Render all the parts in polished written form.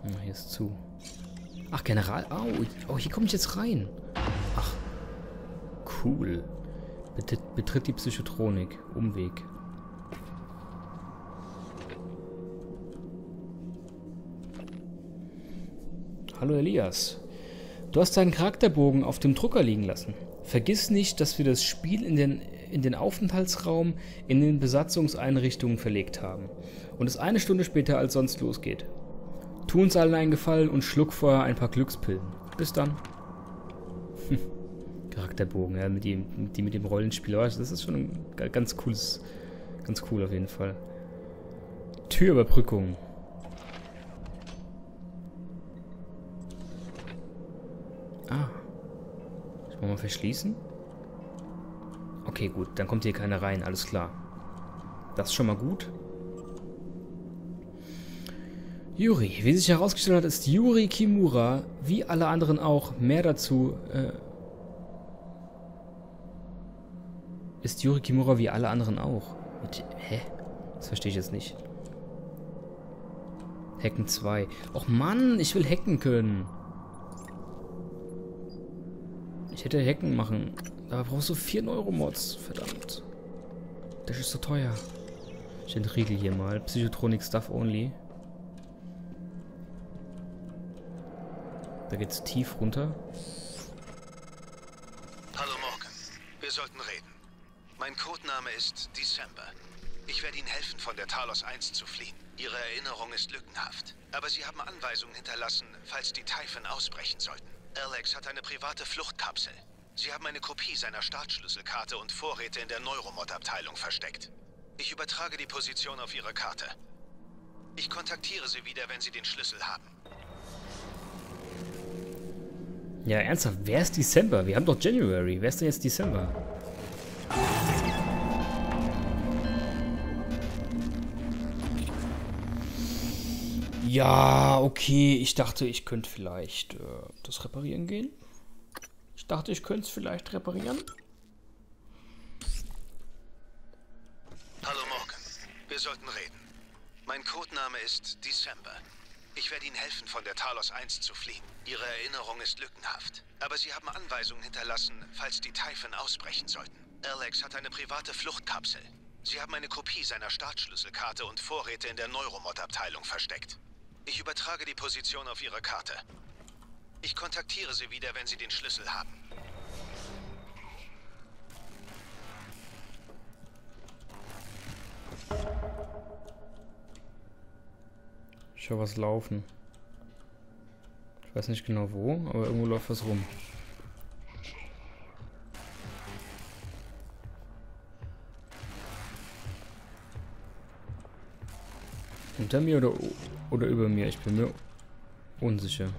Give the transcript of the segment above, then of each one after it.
Ja, hier ist zu. Ach, General. Oh, hier komme ich jetzt rein. Ach, cool. Betritt die Psychotronik. Umweg. Hallo Elias. Du hast deinen Charakterbogen auf dem Drucker liegen lassen. Vergiss nicht, dass wir das Spiel in den Aufenthaltsraum in den Besatzungseinrichtungen verlegt haben. Und es 1 Stunde später als sonst losgeht. Tu uns allen einen Gefallen und schluck vorher ein paar Glückspillen. Bis dann. Charakterbogen, ja, mit dem Rollenspiel. Das ist schon ein ganz cool auf jeden Fall. Türüberbrückung. Ah. Ich will mal verschließen. Okay, gut, dann kommt hier keiner rein, alles klar. Das ist schon mal gut. Yuri. Wie sich herausgestellt hat, ist Yuri Kimura, wie alle anderen auch, mehr dazu, ist Yuri Kimura wie alle anderen auch. Hä? Das verstehe ich jetzt nicht. Hacken 2. Och Mann, ich will hacken können. Ich hätte hacken machen. Aber brauchst du 4 Neuromods. Verdammt. Das ist so teuer. Ich entriegel hier mal. Psychotronik Stuff Only. Da geht's tief runter. Hallo Morgan. Wir sollten reden. Mein Codename ist December. Ich werde Ihnen helfen, von der Talos 1 zu fliehen. Ihre Erinnerung ist lückenhaft. Aber Sie haben Anweisungen hinterlassen, falls die Typhon ausbrechen sollten. Alex hat eine private Fluchtkapsel. Sie haben eine Kopie seiner Startschlüsselkarte und Vorräte in der Neuromod-Abteilung versteckt. Ich übertrage die Position auf Ihre Karte. Ich kontaktiere Sie wieder, wenn Sie den Schlüssel haben. Ja, ernsthaft, wer ist December? Wir haben doch January. Wer ist denn jetzt December? Ja, okay. Ich dachte, ich könnte vielleicht das reparieren gehen. Ich dachte, ich könnte es vielleicht reparieren. Hallo Morgan. Wir sollten reden. Mein Codename ist December. Ich werde Ihnen helfen, von der Talos 1 zu fliehen. Ihre Erinnerung ist lückenhaft. Aber Sie haben Anweisungen hinterlassen, falls die Typhon ausbrechen sollten. Alex hat eine private Fluchtkapsel. Sie haben eine Kopie seiner Startschlüsselkarte und Vorräte in der Neuromod-Abteilung versteckt. Ich übertrage die Position auf Ihre Karte. Ich kontaktiere Sie wieder, wenn Sie den Schlüssel haben. Ich höre was laufen. Ich weiß nicht genau wo, aber irgendwo läuft was rum. Unter mir oder über mir? Ich bin mir unsicher.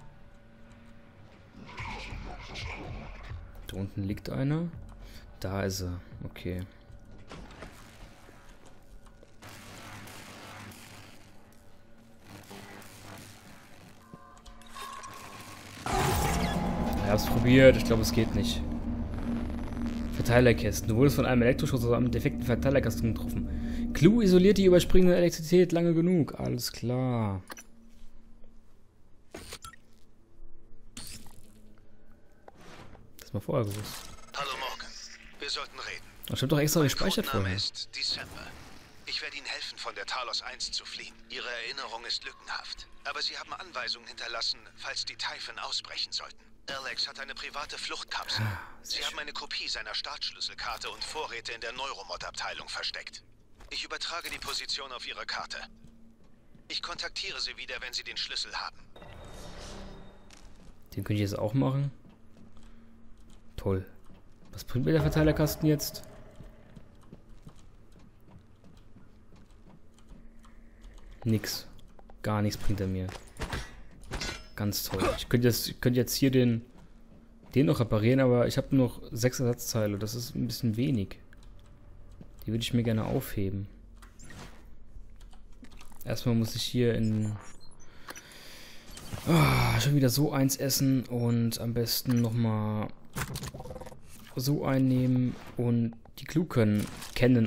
Da unten liegt einer. Da ist er. Okay. Ich hab's probiert. Ich glaube, es geht nicht. Verteilerkästen. Du wurdest von einem Elektroschuss aus einem defekten Verteilerkasten getroffen. Clue isoliert die überspringende Elektrizität lange genug. Alles klar. Das mal vorher gewusst. Hallo Morgan. Wir sollten reden. Ich hab doch extra gespeichert Mein Codename vorher. ist December. Ich werde Ihnen helfen, von der Talos 1 zu fliehen. Ihre Erinnerung ist lückenhaft. Aber Sie haben Anweisungen hinterlassen, falls die Typhon ausbrechen sollten. Alex hat eine private Fluchtkapsel. Sie haben eine Kopie seiner Startschlüsselkarte und Vorräte in der Neuromod-Abteilung versteckt. Ich übertrage die Position auf Ihre Karte. Ich kontaktiere Sie wieder, wenn Sie den Schlüssel haben. Den könnte ich jetzt auch machen. Toll. Was bringt mir der Verteilerkasten jetzt? Nix. Gar nichts bringt er mir. Ganz toll. Ich könnte jetzt hier den noch reparieren, aber ich habe nur noch 6 Ersatzteile. Das ist ein bisschen wenig. Die würde ich mir gerne aufheben. Erstmal muss ich hier schon wieder so eins essen und am besten nochmal so einnehmen und die Clue kennen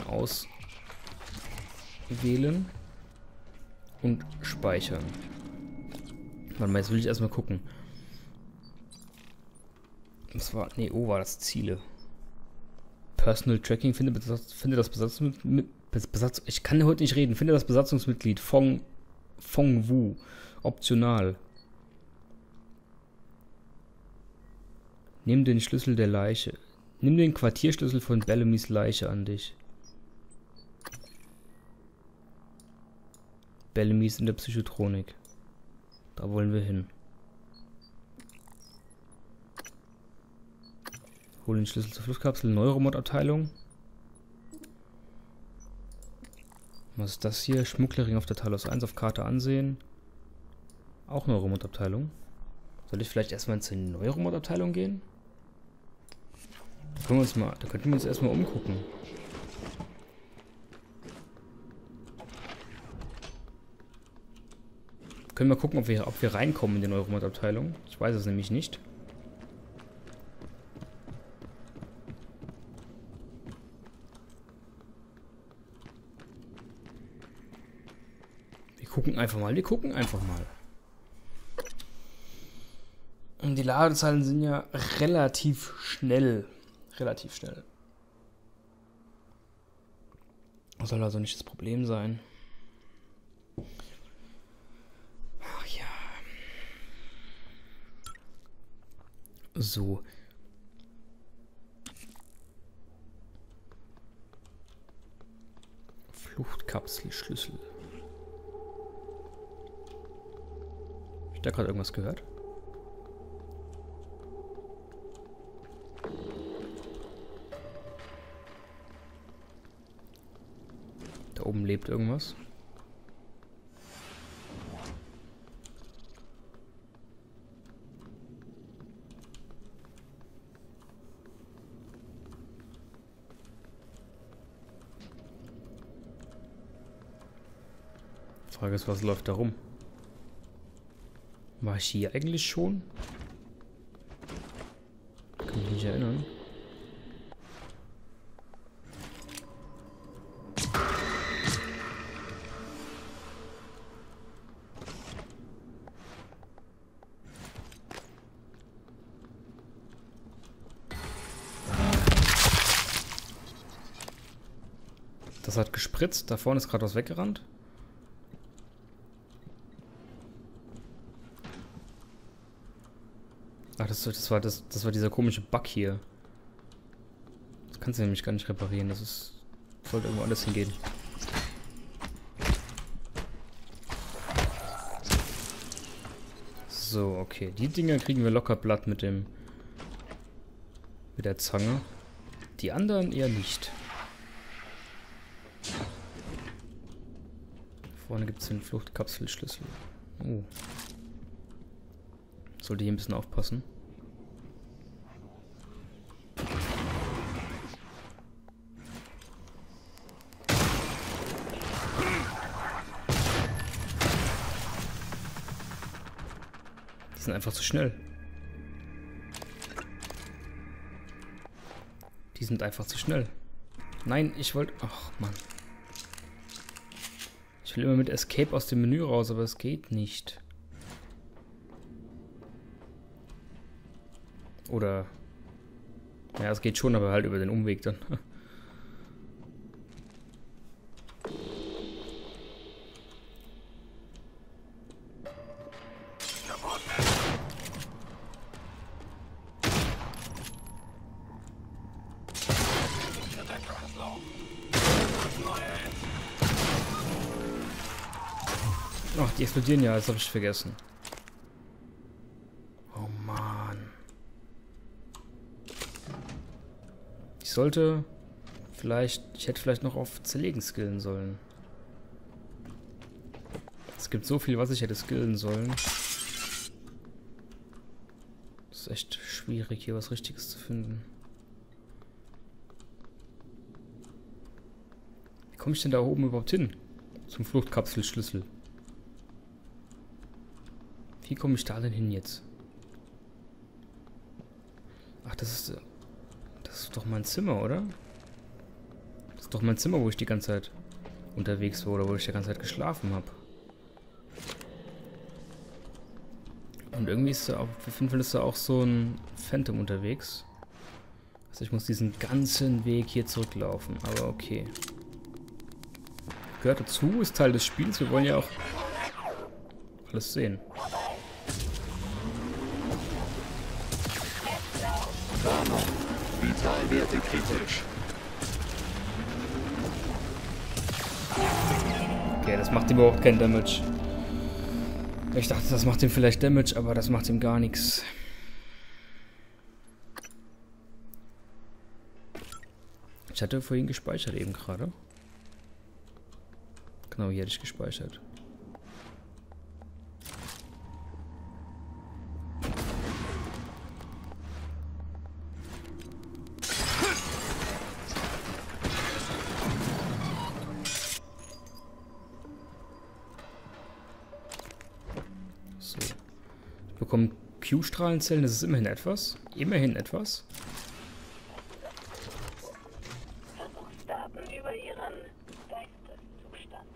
auswählen und speichern. Warte mal, jetzt will ich erstmal gucken. Was war. Nee, O war das Ziele. Personal Tracking, finde das Besatzungsmitglied. Ich kann heute nicht reden. Finde das Besatzungsmitglied Fong Wu. Optional. Nimm den Schlüssel der Leiche. Nimm den Quartierschlüssel von Bellamy's Leiche an dich. Bellamy ist in der Psychotronik. Da wollen wir hin. Hol den Schlüssel zur Flusskapsel. Neuromod-Abteilung. Was ist das hier? Schmugglerring auf der Talos 1 auf Karte ansehen. Auch Neuromod-Abteilung. Soll ich vielleicht erstmal zur Neuromod-Abteilung gehen? Da könnten wir uns erstmal umgucken. Können wir gucken, ob wir reinkommen in die Neuromod-Abteilung. Ich weiß es nämlich nicht. Wir gucken einfach mal. Und die Ladezahlen sind ja relativ schnell. Das soll also nicht das Problem sein. Ach ja. So. Fluchtkapselschlüssel. Hab ich da gerade irgendwas gehört? Da oben lebt irgendwas. Die Frage ist, was läuft da rum? War ich hier eigentlich schon? Kann mich nicht erinnern. Das hat gespritzt. Da vorne ist gerade was weggerannt. Ach, das war dieser komische Bug hier. Das kannst du nämlich gar nicht reparieren. Sollte irgendwo alles hingehen. So, okay. Die Dinger kriegen wir locker platt mit der Zange. Die anderen eher nicht. Vorne gibt es den Fluchtkapselschlüssel. Oh. Sollte hier ein bisschen aufpassen. Die sind einfach zu schnell. Nein, ich wollte... Ach, Mann. Ich will immer mit Escape aus dem Menü raus, aber es geht nicht. Oder... Ja, es geht schon, aber halt über den Umweg dann. Ach, die explodieren ja, das habe ich vergessen. Oh Mann. Ich hätte vielleicht noch auf Zerlegen skillen sollen. Es gibt so viel, was ich hätte skillen sollen. Es ist echt schwierig, hier was Richtiges zu finden. Wie komme ich denn da oben überhaupt hin? Zum Fluchtkapselschlüssel. Wie komme ich da denn hin jetzt? Ach, das ist doch mein Zimmer, oder? Das ist doch mein Zimmer, wo ich die ganze Zeit unterwegs war oder wo ich die ganze Zeit geschlafen habe. Und irgendwie ist da auch, auf jeden Fall ist da auch so ein Phantom unterwegs. Also ich muss diesen ganzen Weg hier zurücklaufen, aber okay. Gehört dazu, ist Teil des Spiels, wir wollen ja auch alles sehen. Vitalwerte kritisch. Okay, das macht ihm überhaupt keinen Damage. Ich dachte, das macht ihm vielleicht Damage, aber das macht ihm gar nichts. Ich hatte vorhin gespeichert eben gerade. Genau, hier hätte ich gespeichert. So. Ich bekomme Q-Strahlenzellen, das ist immerhin etwas. Immerhin etwas. Daten über ihren Geisteszustand.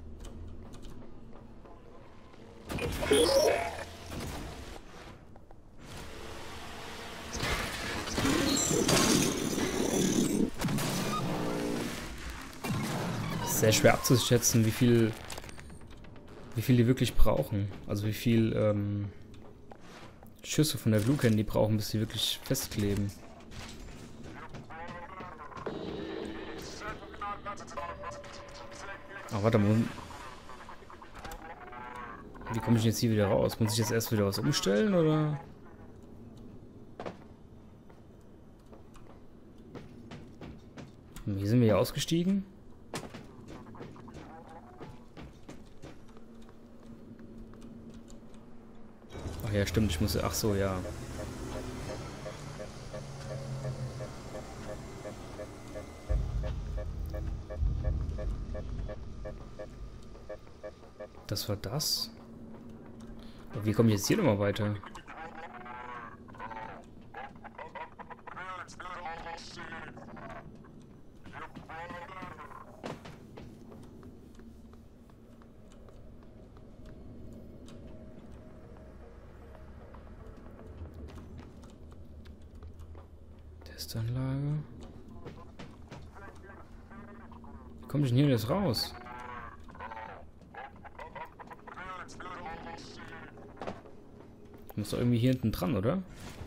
Es ist sehr schwer abzuschätzen, wie viel die wirklich brauchen. Also wie viel Schüsse von der Blue Candy brauchen, bis sie wirklich festkleben. Ach, warte mal. Wie komme ich jetzt hier wieder raus? Muss ich jetzt erst wieder was umstellen, oder? Hier sind wir ja ausgestiegen. Ach ja, stimmt, ich muss... Ach so, ja. Das war das? Aber wie komme ich jetzt hier nochmal weiter? Testanlage. Wie komme ich denn hier jetzt raus? Ich muss doch irgendwie hier hinten dran, oder?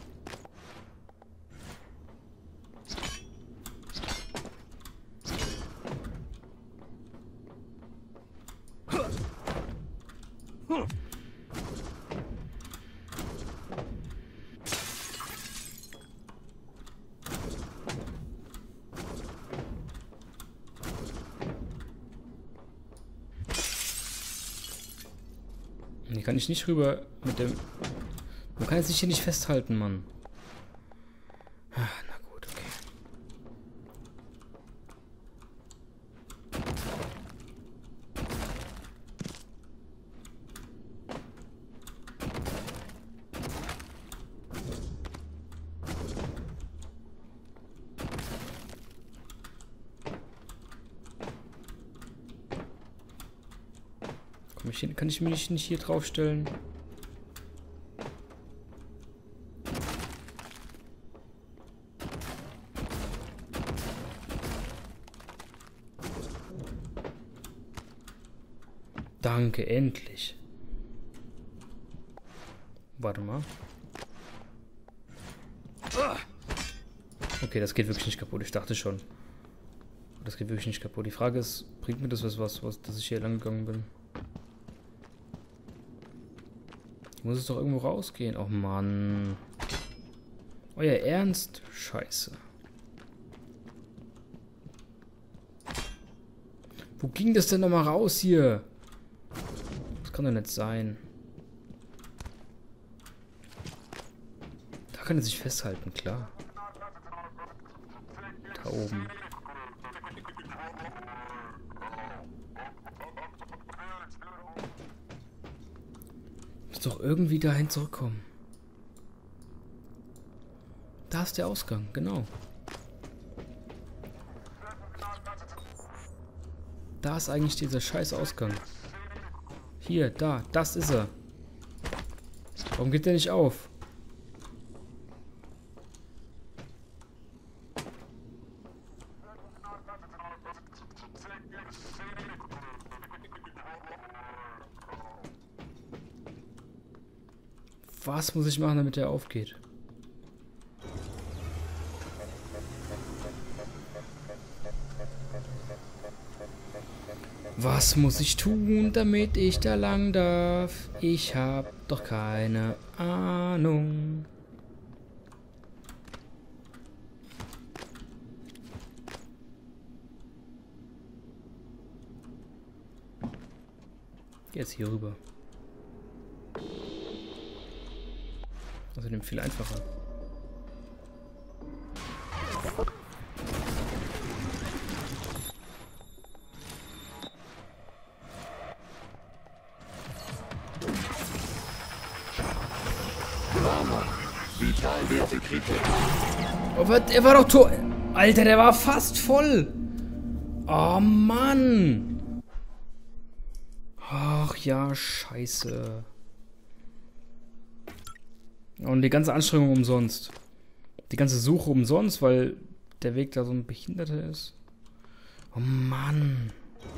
Hier kann ich nicht rüber mit dem... Man kann jetzt nicht hier nicht festhalten, Mann. Ah, na gut, okay. Komm ich hin? Kann ich mich nicht hier draufstellen? Danke, endlich. Warte mal. Okay, das geht wirklich nicht kaputt. Ich dachte schon. Das geht wirklich nicht kaputt. Die Frage ist, bringt mir das was, dass ich hier lang gegangen bin? Ich muss es doch irgendwo rausgehen. Oh Mann. Euer Ernst? Scheiße. Wo ging das denn nochmal raus hier? Das kann doch nicht sein. Da kann er sich festhalten, klar. Da oben. Muss doch irgendwie dahin zurückkommen. Da ist der Ausgang, genau. Da ist eigentlich dieser scheiß Ausgang. Hier, da, das ist er. Warum geht der nicht auf? Was muss ich machen, damit der aufgeht? Was muss ich tun, damit ich da lang darf? Ich hab doch keine Ahnung. Jetzt hier rüber. Außerdem viel einfacher. Oh, was? Er war doch tot. Alter, der war fast voll. Oh Mann. Ach ja, scheiße. Und die ganze Anstrengung umsonst. Die ganze Suche umsonst, weil der Weg da so ein Behinderter ist. Oh Mann.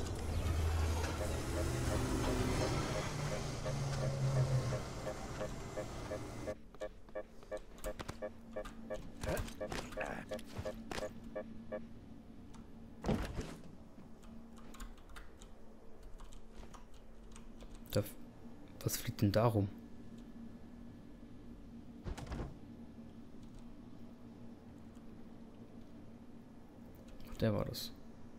Was fliegt denn da rum? Ach, der war das.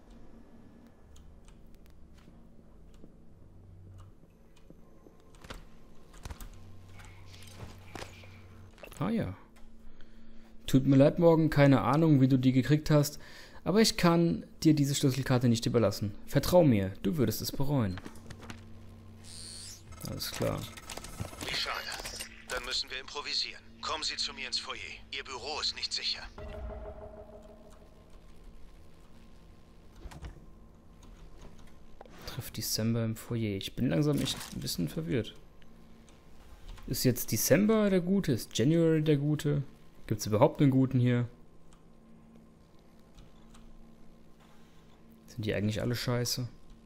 Ah ja. Tut mir leid, Morgan, keine Ahnung, wie du die gekriegt hast, aber ich kann dir diese Schlüsselkarte nicht überlassen. Vertrau mir, du würdest es bereuen. Alles klar. Wie schade. Dann müssen wir improvisieren. Kommen Sie zu mir ins Foyer. Ihr Büro ist nicht sicher. Trifft December im Foyer. Ich bin langsam echt ein bisschen verwirrt. Ist jetzt December der Gute? Ist January der Gute? Gibt es überhaupt einen Guten hier? Sind die eigentlich alle scheiße?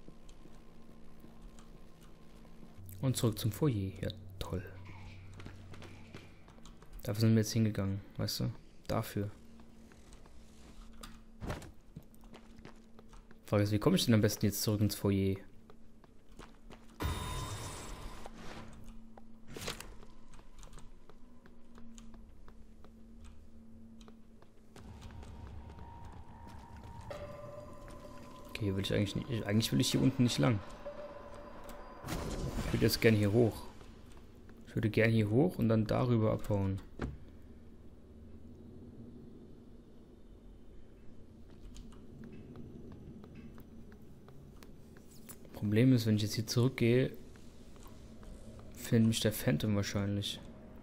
Und zurück zum Foyer. Ja, toll. Dafür sind wir jetzt hingegangen, weißt du? Dafür. Frage ist, wie komme ich denn am besten jetzt zurück ins Foyer? Okay, hier will ich eigentlich nicht. Eigentlich will ich hier unten nicht lang. Ich würde jetzt gerne hier hoch. Ich würde gerne hier hoch und dann darüber abhauen. Problem ist, wenn ich jetzt hier zurückgehe, findet mich der Phantom wahrscheinlich.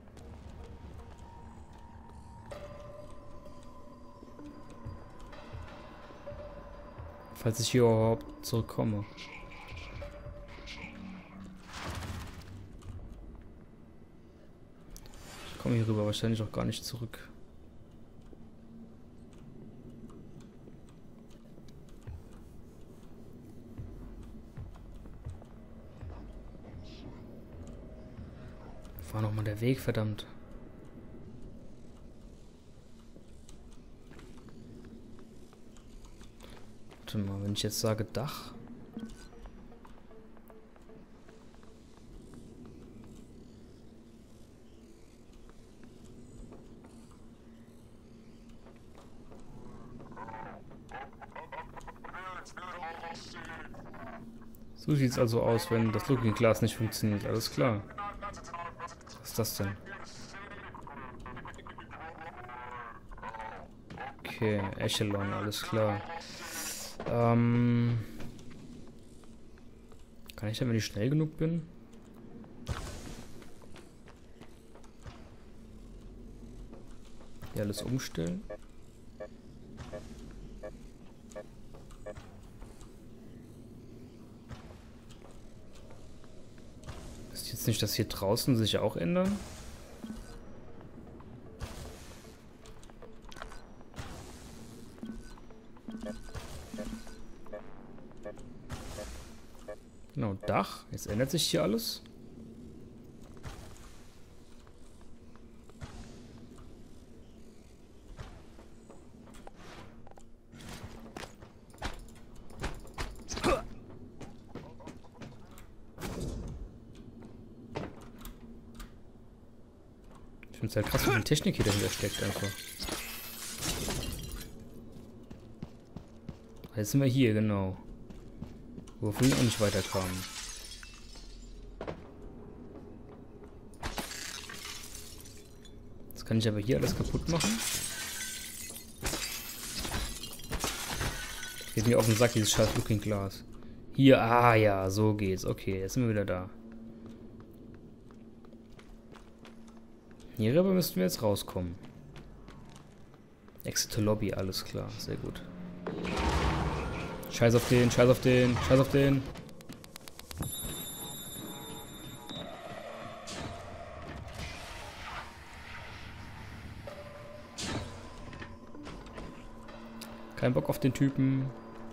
Falls ich hier überhaupt zurückkomme. Ich komme hier rüber wahrscheinlich auch gar nicht zurück. War noch mal der Weg, verdammt. Warte mal, wenn ich jetzt sage Dach. So sieht es also aus, wenn das Looking Glass nicht funktioniert. Alles klar. Was ist das denn? Okay, Echelon, alles klar. Kann ich dann, wenn ich schnell genug bin? Hier alles umstellen? Ist jetzt nicht das hier draußen sich auch ändern? Genau, Dach. Jetzt ändert sich hier alles. Ich finde es halt krass, wie viel Technik hier dahinter steckt einfach. Jetzt sind wir hier, genau. Wo wir vorhin auch nicht weiterkamen. Jetzt kann ich aber hier alles kaputt machen. Geht mir auf den Sack, dieses scheiß Looking Glass. Hier, ah ja, so geht's. Okay, jetzt sind wir wieder da. Hierüber müssten wir jetzt rauskommen. Exit to Lobby, alles klar, sehr gut. Scheiß auf den, scheiß auf den, scheiß auf den. Kein Bock auf den Typen.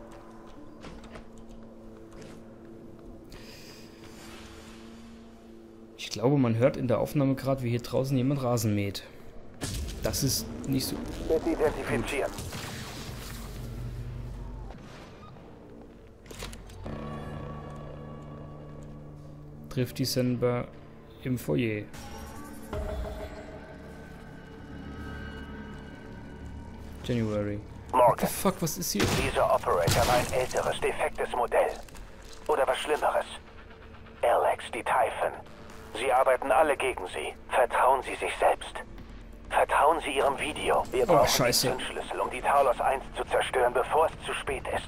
Ich glaube, man hört in der Aufnahme gerade, wie hier draußen jemand Rasen mäht. Das ist nicht so... Bitte identifizieren. Trifft December im Foyer. January. What Morgan, the fuck, was ist hier? dieser Operator war ein älteres, defektes Modell. Oder was Schlimmeres. Alex, die Typhon. Sie arbeiten alle gegen Sie. Vertrauen Sie sich selbst. Vertrauen Sie Ihrem Video. Wir brauchen Scheiße. den Zündschlüssel, um die Talos 1 zu zerstören, bevor es zu spät ist.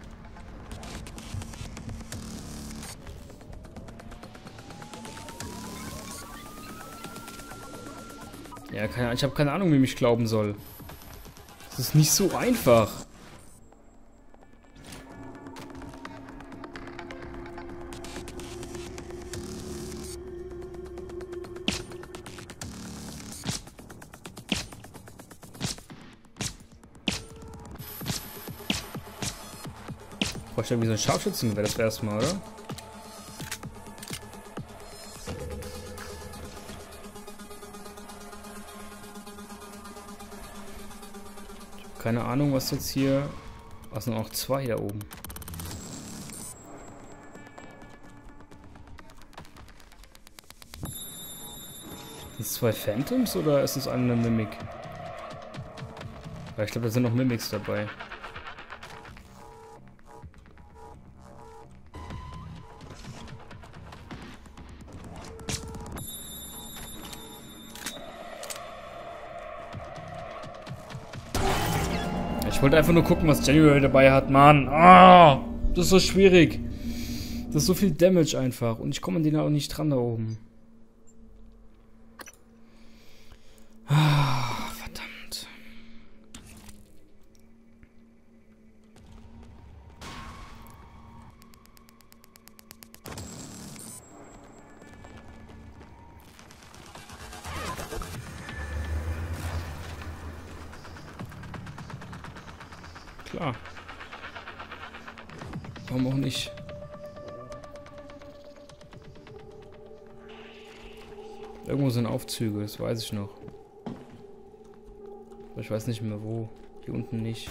Ja, ich habe keine Ahnung, wem ich glauben soll. Das ist nicht so einfach. Vorstellen, wie so ein Scharfschützen wäre das erstmal, oder? Keine Ahnung, was jetzt hier... Was sind auch zwei da oben? Sind es zwei Phantoms oder ist es eine Mimik? Weil ich glaube, da sind noch Mimics dabei. Ich wollte einfach nur gucken, was January dabei hat, Mann. Ah, das ist so schwierig. Das ist so viel Damage einfach. Und ich komme an den auch nicht dran da oben. Ah, verdammt. Klar. Warum auch nicht? Irgendwo sind Aufzüge, das weiß ich noch. Aber ich weiß nicht mehr wo. Hier unten nicht.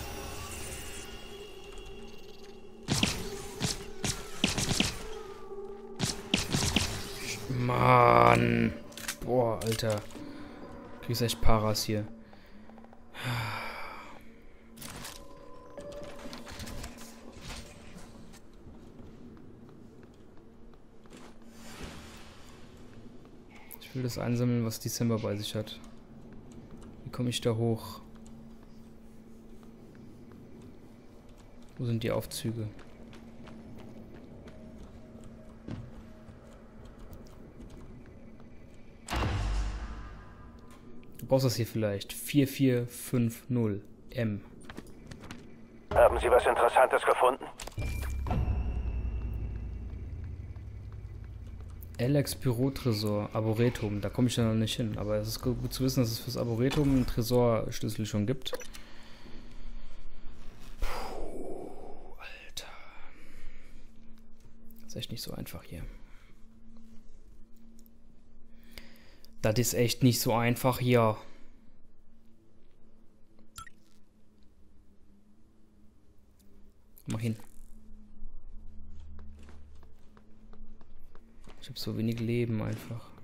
Mann. Boah, Alter. Kriegst echt Paras hier. Ich will das einsammeln, was December bei sich hat. Wie komme ich da hoch? Wo sind die Aufzüge? Du brauchst das hier vielleicht. 4450 M. Haben Sie was Interessantes gefunden? Alex Bürotresor, Arboretum. Da komme ich dann noch nicht hin. Aber es ist gut zu wissen, dass es fürs Arboretum einen Tresorschlüssel schon gibt. Puh, Alter. Das ist echt nicht so einfach hier. Das ist echt nicht so einfach hier. Mach hin. Ich habe so wenig Leben einfach.